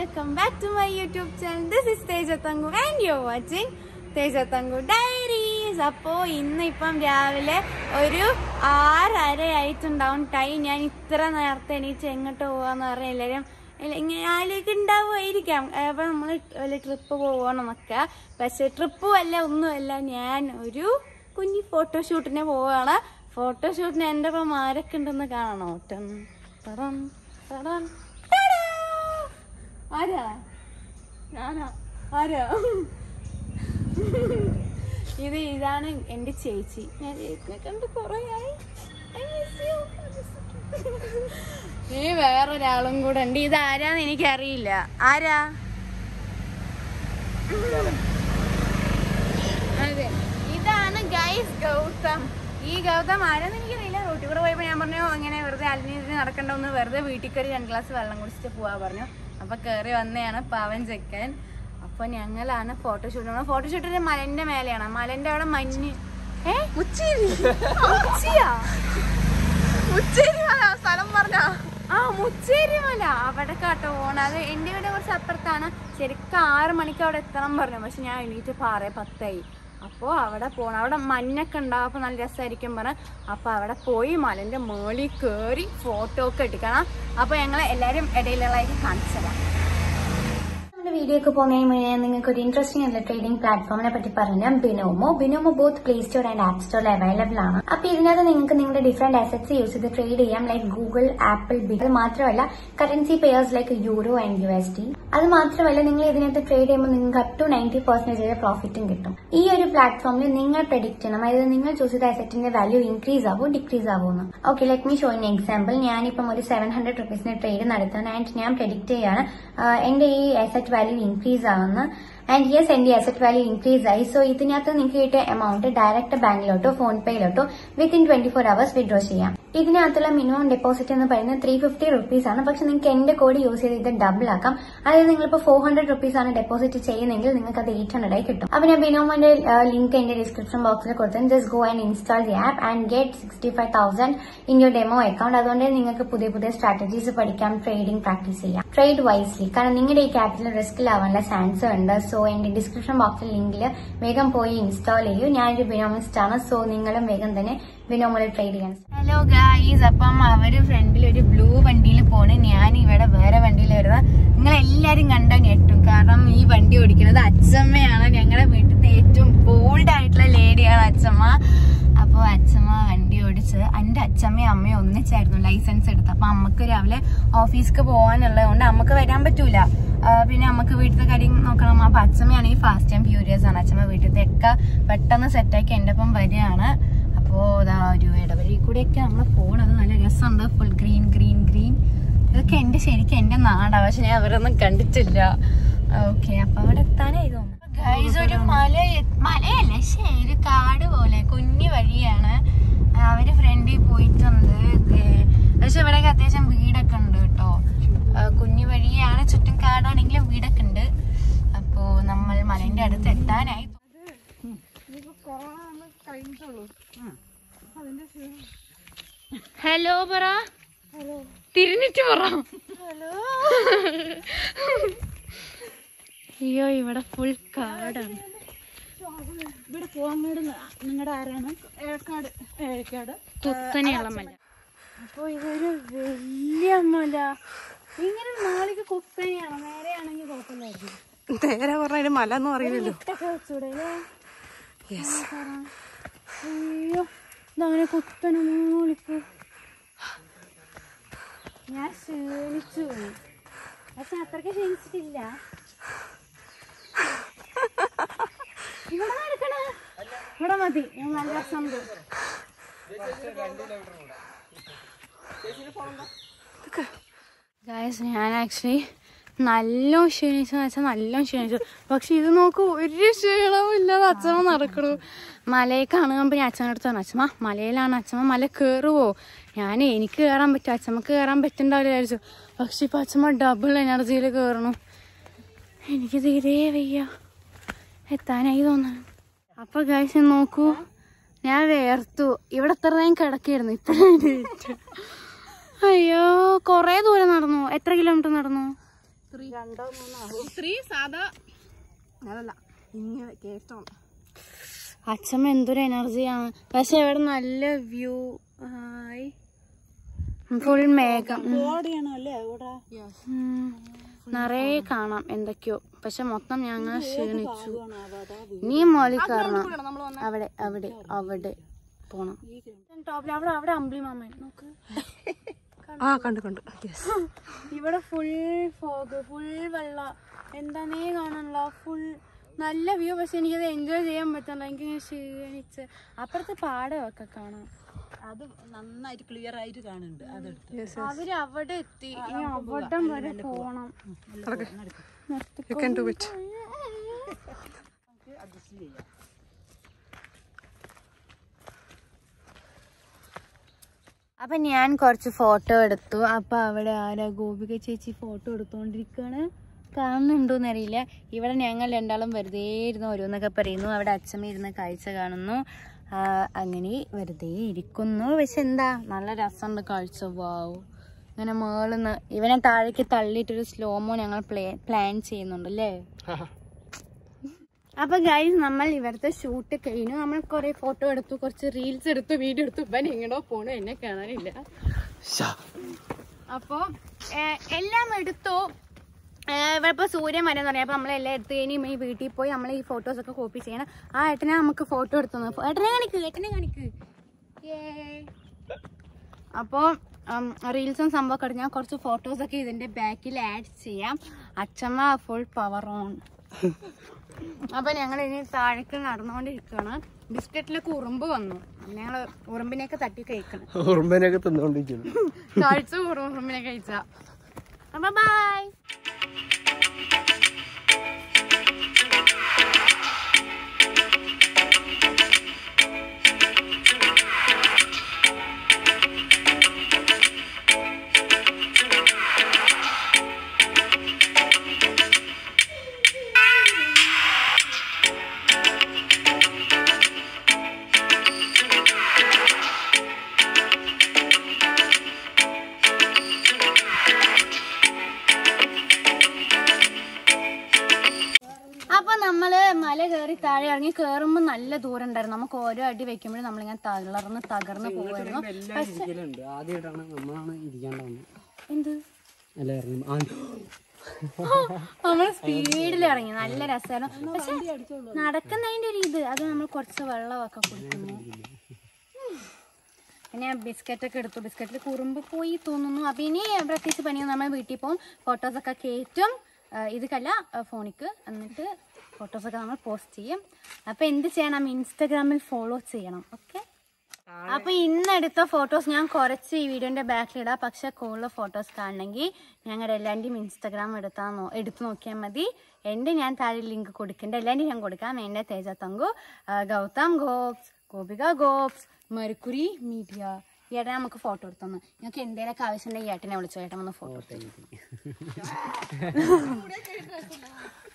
welcome back to my YouTube channel. This is Tejatangu and you're watching Tejatangu Diaries. അപ്പോൾ ഇന്നിപ്പം രാവിലെ ഒരു 6:30 ആയിട്ടുണ്ടാവും ടൈം. ഞാൻ ഇത്ര നേരത്തെ എണീറ്റ് എങ്ങോട്ട് പോവാന്ന് പറഞ്ഞാൽ എല്ലാവരും ഇങ്ങനെ ആലോചിക്ക് ഉണ്ടാവുമായിരിക്കാം. അപ്പം നമ്മൾ വല്ല ട്രിപ്പ് പോകണമെന്നൊക്കെ, പക്ഷെ ട്രിപ്പും അല്ല ഒന്നുമല്ല, ഞാൻ ഒരു കുഞ്ഞി ഫോട്ടോഷൂട്ടിന് പോവാണ്. ഫോട്ടോഷൂട്ടിന് എൻ്റെ ഒപ്പം ആരൊക്കെ ഉണ്ടെന്ന് കാണണോ? ആരാ ഞാനാ? ആരാ ഇതാണ് എൻ്റെ ചേച്ചി. ഞാൻ ചേച്ചിനെ കണ്ട് കുറേയായി. വേറൊരാളും കൂടെ ഉണ്ട്. ഇതാരാന്ന് എനിക്കറിയില്ല. ആരാ? അതെ, ഇതാണ് ഗൈസ് ഗൗതം. ഈ ഗൗതം ആരാന്ന് എനിക്കറിയില്ല. റോട്ടിൽ കൂടെ പോയപ്പോൾ ഞാൻ പറഞ്ഞു ഇങ്ങനെ വെറുതെ അലിഞ്ഞിട്ട് നടക്കണ്ട, ഒന്ന് വെറുതെ വീട്ടിൽ കയറി 2 ഗ്ലാസ് വെള്ളം കുടിച്ചിട്ട് പോവാ പറഞ്ഞു. അപ്പൊ കയറി വന്നതാണ് പാവൻ ചെക്കൻ. അപ്പൊ ഞങ്ങളാണ് ഫോട്ടോഷൂട്ട്. ഫോട്ടോഷൂട്ടിന്റെ മലന്റെ മേലെയാണ്. മലന്റെ അവിടെ മഞ്ഞ് സ്ഥലം പറഞ്ഞ മുച്ചേരി മല അവിടെ കാട്ടോ പോണം. അത് എന്റെ വീട് കുറച്ച് അപ്പുറത്താണ്. ശരിക്കും 6 മണിക്ക് അവിടെ എത്തണം പറഞ്ഞു. പക്ഷെ ഞാൻ എണീറ്റ് 6:10 അപ്പോൾ അവിടെ പോകണം. അവിടെ മഞ്ഞൊക്കെ ഉണ്ടാവും, അപ്പോൾ നല്ല രസമായിരിക്കും പറഞ്ഞു. അപ്പോൾ അവിടെ പോയി മലൻ്റെ മേളിൽ കയറി ഫോട്ടോ ഒക്കെ എടുക്കണം. അപ്പോൾ ഞങ്ങൾ എല്ലാവരും ഇടയിലുള്ളതായിട്ട് കാണിച്ചു തരാം. നമ്മുടെ വീഡിയോ ഒക്കെ പോകുന്നതിന് മുന്നേ നിങ്ങൾക്ക് ഒരു ഇൻട്രസ്റ്റിംഗ് ആയിട്ടുള്ള ട്രേഡിംഗ് പ്ലാറ്റ്ഫോമിനെ പറ്റി പറഞ്ഞാൽ Binomo both play store and app സ്റ്റോറിൽ അവൈലബിൾ ആണ്. അപ്പൊ ഇതിനകത്ത് നിങ്ങൾക്ക് നിങ്ങളുടെ ഡിഫറെന്റ് അസറ്റ്സ് യൂസ് ചെയ്ത് ട്രേഡ് ചെയ്യാം, ലൈക്ക് ഗൂഗിൾ, ആപ്പിൾ, ബിറ്റ്. അത് മാത്രമല്ല currency pairs like euro and USD. അത് മാത്രമല്ല നിങ്ങൾ ഇതിനകത്ത് ട്രേഡ് ചെയ്യുമ്പോൾ നിങ്ങൾക്ക് അപ് ടു 90% പ്രോഫിറ്റും കിട്ടും. ഈ ഒരു പ്ലാറ്റ്ഫോമിൽ നിങ്ങൾ പ്രെഡിക്ട് ചെയ്യണം, അതായത് നിങ്ങൾ ചൂസ് ചെയ്ത അസറ്റിന്റെ വാല്യൂ ഇൻക്രീസ് ആവോ ഡിക്രീസ് ആവുമെന്ന്. Okay, let me show in example. ഞാനിപ്പം ഒരു 700 rupees ട്രേഡ് നടത്താൻ ആൻഡ് ഞാൻ പ്രെഡിക്ട് ചെയ്യാണ് എന്റെ ഈ അസറ്റ് വാല്യൂ ഇൻക്രീസ് ആവുന്ന. ആൻഡ് യെസ്, എന്റെ അസറ്റ് വാല്യൂ ഇൻക്രീസ് ആയി. സോ ഇതിനകത്ത് നിങ്ങൾക്ക് കിട്ടിയ എമൗണ്ട് ഡയറക്റ്റ് ബാങ്കിലോട്ടോ ഫോൺ പേയിലോട്ടോ വിത്തിൻ 24 hours വിഡ്രോ ചെയ്യാം. ഇതിനകത്തുള്ള മിനിമം ഡെപ്പോസിറ്റ് എന്ന് പറയുന്നത് 350 rupees ആണ്. പക്ഷെ നിങ്ങൾക്ക് എന്റെ കോഡ് യൂസ് ചെയ്ത് ഇത് ഡബിൾ ആക്കാം. അതായത് നിങ്ങളിപ്പോൾ 400 rupees ആണ് ഡെപ്പോസിറ്റ് ചെയ്യുന്നെങ്കിൽ നിങ്ങൾക്ക് അത് 800 ആയി കിട്ടും. അപ്പൊ ഞാൻ ബിനോമോന്റെ ലിങ്ക് എന്റെ ഡിസ്ക്രിപ്ഷൻ ബോക്സിൽ കൊടുത്തു. Just go and install the app and get 65,000 in your demo account. അതുകൊണ്ട് നിങ്ങൾക്ക് പുതിയ സ്ട്രാറ്റജീസ് പഠിക്കാം, ട്രേഡിംഗ് പ്രാക്ടീസ് ചെയ്യാം. ട്രേഡ് വൈസ്ലി, കാരണം നിങ്ങളുടെ ഈ ക്യാപിറ്റൽ റിസ്കിലാവാനുള്ള ചാൻസ് ഉണ്ട്. സോ എന്റെ ഡിസ്ക്രിപ്ഷൻ ബോക്സിൽ ലിങ്കിൽ വേഗം പോയി ഇൻസ്റ്റാൾ ചെയ്യൂ. ഞാനൊരു ബിനോമിസ്റ്റ് ആണ്, സോ നിങ്ങളും വേഗം തന്നെ ബിനോമിൽ ട്രേഡ് ചെയ്യാൻ. ഹലോ ഗായ്സ്, അപ്പം അവര് ഫ്രണ്ടിൽ ഒരു ബ്ലൂ വണ്ടിയിൽ പോണ്, ഞാൻ ഇവിടെ വേറെ വണ്ടിയിൽ വരുന്നത്. നിങ്ങൾ എല്ലാരും കണ്ടാൽ ഞെട്ടും, കാരണം ഈ വണ്ടി ഓടിക്കുന്നത് അച്ചമ്മയാണ്. ഞങ്ങളുടെ വീട്ടിലത്തെ ഏറ്റവും ബോൾഡ് ആയിട്ടുള്ള ലേഡിയാണ് അച്ചമ്മ. അപ്പോൾ അച്ചമ്മ വണ്ടി ഓടിച്ച് എന്റെ അച്ചമ്മയും അമ്മയും ഒന്നിച്ചായിരുന്നു ലൈസൻസ് എടുത്ത്. അപ്പൊ അമ്മക്ക് രാവിലെ ഓഫീസിക്ക് പോകാനുള്ളത് കൊണ്ട് അമ്മക്ക് വരാൻ പറ്റൂല. പിന്നെ നമുക്ക് വീട്ടിലത്തെ കാര്യം നോക്കണം. അപ്പൊ അച്ചമ്മയാണെങ്കിൽ ഫാസ്റ്റ് ആൻഡ് ഫ്യൂരിയസ് ആണ്. അച്ചമ്മ വീട്ടിലത്തെ ഒക്കെ പെട്ടെന്ന് സെറ്റാക്കി എന്റെ ഒപ്പം വരികയാണ്. അപ്പോൾ ഇതാ ഒരു ഇടവഴി കൂടെയൊക്കെ നമ്മൾ പോകണത് നല്ല രസമുണ്ട്. Full green green green. ഇതൊക്കെ ശരിക്കും എന്റെ നാടാണ്, പക്ഷെ ഞാൻ അവരൊന്നും കണ്ടിട്ടില്ല. ഓക്കെ, അപ്പൊ അവിടെ എത്താനായി തോന്നുന്നു. ഗൈസ്, ഒരു മലയല്ല, ഒരു കാട് പോലെ കുഞ്ഞു വഴിയാണ്. അവര് ഫ്രണ്ടിൽ പോയിട്ടുണ്ട്. പക്ഷെ ഇവിടെയൊക്കെ അത്യാവശ്യം വീടൊക്കെ ഉണ്ട് കേട്ടോ. കുഞ്ഞു വഴിയാണ്, ചുറ്റും കാടാണെങ്കിലും വീടൊക്കെ ഉണ്ട്. അപ്പോ നമ്മൾ മലന്റെ അടുത്ത് എത്താനായി. ഹലോ പറ, തിരിഞ്ഞിട്ട് പറ. ഹലോ. അയ്യോ, ഇവിടെ ഫുൾ കാടാണ്. ഇവിടെ പോകാൻ നിങ്ങളുടെ ആരാണ്? ഏഴക്കാട് കുത്തനെയുള്ള മല. അപ്പൊ ഇതൊരു വലിയ മല. ഇങ്ങനെ നാളേക്ക് കുത്തനെയാണ്, നേരെയാണെങ്കിൽ കുഴപ്പമില്ലായിരുന്നു. നേരെ പറഞ്ഞ മല എന്ന് പറയുന്നല്ലോ. വെച്ചൂടെ? അയ്യോ, ഇതങ്ങനെ കുത്തനെ മോളിക്ക്. ഞാൻ ക്ഷീണിച്ചു പോയി, പക്ഷെ അത്രയ്ക്ക് ക്ഷീണിച്ചിട്ടില്ല. ഇവിടെ നടക്കണ ഇവിടെ മതി, നല്ല രസമുണ്ട്. ഗായ്സ്, ഞാൻ ആക്ച്വലി നല്ല ക്ഷീണിച്ചെന്ന് വെച്ചാൽ നല്ല ക്ഷീണിച്ചു. പക്ഷെ ഇത് നോക്കൂ, ഒരു ക്ഷീണവും ഇല്ലാതെ അച്ഛമ്മ നടക്കണു. മലയെ കാണുമ്പോൾ ഞാൻ അച്ഛനടുത്ത് പറഞ്ഞു, അച്ഛമ്മ മലയിലാണ്, അച്ഛമ്മ മല കയറുവോ? എനിക്ക് കയറാൻ പറ്റും, അച്ഛമ്മക്ക് കയറാൻ പറ്റുന്നുണ്ടാവില്ല വിചാരിച്ചു. പക്ഷെ ഇപ്പം അച്ഛമ്മ ഡബിൾ എനർജിയിൽ കയറണു. എനിക്ക് തീരെ വയ്യ, എത്താനായി തോന്നുന്നു. അപ്പൊ ഗൈസ് നോക്കൂ, ഞാൻ വേർത്തു. ഇവിടെ എത്ര നേരം കിടക്കായിരുന്നു, ഇപ്പഴേ. അയ്യോ, കൊറേ ദൂരം നടന്നു. എത്ര കിലോമീറ്റർ നടന്നു? 3 സാധാ അതല്ല ഇങ്ങനെ കേട്ടോ. അച്ഛമ്മ എന്തൊരു എനർജിയാണ്. പക്ഷെ ഇവിടെ നല്ല വ്യൂ, ഫുൾ മേഘം, നിറയെ കാണാം എന്തൊക്കെയോ. പക്ഷെ മൊത്തം ഞങ്ങൾ ക്ഷീണിച്ചു. നീ മോളി കയറണം. അവിടെ അവിടെ അവിടെ പോണം. ടോപ്പിൽ അവിടെ അമ്പിളി മാമൻ നോക്ക്. ഇവിടെ ഫുൾ ഫോഗ്, ഫുൾ വെള്ളം, എന്താണേ കാണാനുള്ള ഫുൾ നല്ല വ്യൂ. പക്ഷെ എനിക്കത് എൻജോയ് ചെയ്യാൻ പറ്റില്ല. എനിക്കിങ്ങനെ ക്ഷീണിച്ച്. അപ്പുറത്തെ പാടമൊക്കെ കാണാം. അത് നന്നായിട്ട് ക്ലിയർ ആയിട്ട് കാണുന്നുണ്ട്. അവര് അവിടെ എത്തി. ഇനി അവിടെ വരെ പോണം. അപ്പൊ ഞാൻ കുറച്ച് ഫോട്ടോ എടുത്തു. അപ്പൊ അവിടെ ആരാ ഗോപിക ചേച്ചി ഫോട്ടോ എടുത്തോണ്ടിരിക്കാണ്. കാണുന്നുണ്ടോന്ന് അറിയില്ല. ഇവിടെ ഞങ്ങൾ രണ്ടാളും വെറുതെ ഇരുന്ന് ഓരോന്നൊക്കെ പറയുന്നു. അവിടെ അച്ഛമ്മ ഇരുന്ന് കാഴ്ച കാണുന്നു. അങ്ങനെ വെറുതെ ഇരിക്കുന്നു. പക്ഷെ എന്താ നല്ല രസമുണ്ട് കാഴ്ച. വാവ്, ഇങ്ങനെ മേളിന്ന് ഇവനെ താഴേക്ക് തള്ളിയിട്ടൊരു സ്ലോമോ ഞങ്ങൾ പ്ലാൻ ചെയ്യുന്നുണ്ട് അല്ലേ. അപ്പൊ ഗൈസ്, നമ്മൾ ഇവിടുത്തെ ഷൂട്ട് കഴിഞ്ഞു. നമ്മൾ കുറെ ഫോട്ടോ എടുത്തു, കുറച്ച് റീൽസ് എടുത്തു, വീഡിയോ എടുത്തു. ഇവൻ എങ്ങടോ പോണു, എന്നെ കാണാനില്ല. അപ്പൊ എല്ലാം എടുത്തു. ഇവിടെ ഇപ്പൊ സൂര്യൻ വരെന്ന് പറയാം. അപ്പൊ നമ്മളെല്ലാം എടുത്തു കഴിഞ്ഞ് ഈ വീട്ടിൽ പോയി നമ്മൾ ഈ ഫോട്ടോസ് ഒക്കെ കോപ്പി ചെയ്യണം. ആ ഏട്ടനെ നമുക്ക് ഫോട്ടോ എടുത്തു. ഏട്ടനെ കാണിക്ക്. അപ്പോ റീൽസും സംഭവമൊക്കെ എടുത്ത് ഞാൻ കുറച്ച് ഫോട്ടോസൊക്കെ ഇതിന്റെ ബാക്കിൽ ആഡ് ചെയ്യാം. അച്ഛമ്മ ഫുൾ പവർ ഓൺ. അപ്പൊ ഞങ്ങൾ ഇനി താഴേക്ക് നടന്നുകൊണ്ടിരിക്കുകയാണ്. ബിസ്ക്കറ്റിലൊക്കെ ഉറുമ്പ് വന്നു. ഞങ്ങള് ഉറുമ്പിനെയൊക്കെ തട്ടി കഴിക്കണം. ഉറുമ്പിനെയൊക്കെ തിന്നോണ്ടിരിക്കുന്നു. കഴിച്ചു ഉറുമ്പിനെ കഴിച്ച. അപ്പൊ ബൈ. മല കയറി താഴെ ഇറങ്ങി കേറുമ്പോ നല്ല ദൂരം ഉണ്ടായിരുന്നു. നമുക്ക് ഓരോ അടി വെക്കുമ്പോഴും നമ്മളിങ്ങനെ തകർന്ന് പോകുമായിരുന്നു. എന്ത് നമ്മള് സ്പീഡിൽ ഇറങ്ങി, നല്ല രസമായിരുന്നു. പക്ഷെ നടക്കുന്നതിന്റെ ഒരു ഇത് അത് നമ്മൾ കുറച്ച് വെള്ളമൊക്കെ കുടിക്കുന്നു. പിന്നെ ബിസ്ക്കറ്റൊക്കെ എടുത്തു. ബിസ്ക്കറ്റിൽ കുറുമ്പ് പോയി തോന്നുന്നു. അപ്പൊ ഇനി പ്രത്യേകിച്ച് പണിയൊന്നും നമ്മൾ വീട്ടിൽ പോകും. ഫോട്ടോസൊക്കെ കയറ്റും. ഇതൊക്കെയല്ല ഫോണിക്ക്. എന്നിട്ട് ഫോട്ടോസൊക്കെ നമ്മൾ പോസ്റ്റ് ചെയ്യും. അപ്പൊ എന്ത് ചെയ്യണം? ഇൻസ്റ്റാഗ്രാമിൽ ഫോളോ ചെയ്യണം. ഓക്കെ. അപ്പൊ ഇന്നെടുത്ത ഫോട്ടോസ് ഞാൻ കുറച്ച് ഈ വീഡിയോന്റെ ബാക്കിലിടാം. പക്ഷെ കൂടുതൽ ഫോട്ടോസ് കാണണമെങ്കിൽ ഞങ്ങളുടെ എല്ലാവരുടെയും ഇൻസ്റ്റാഗ്രാം എടുത്തു നോക്കിയാൽ മതി. എൻ്റെ ഞാൻ താഴെ ലിങ്ക് കൊടുക്കേണ്ട എല്ലാവരുടെയും ഞാൻ കൊടുക്കാം. എൻ്റെ തേജ തങ്കു, ഗൗതം ഗോപ്സ്, ഗോപിക ഗോപ്സ്, മെർക്കുറി മീഡിയ. ഏട്ടനെ നമുക്ക് ഫോട്ടോ എടുത്തോന്ന്. ഞങ്ങൾക്ക് എന്തെങ്കിലുമൊക്കെ ആവശ്യമുണ്ടെങ്കിൽ ഏട്ടനെ വിളിച്ചോ. ഏട്ടൻ വന്ന് ഫോട്ടോ എടുത്തു.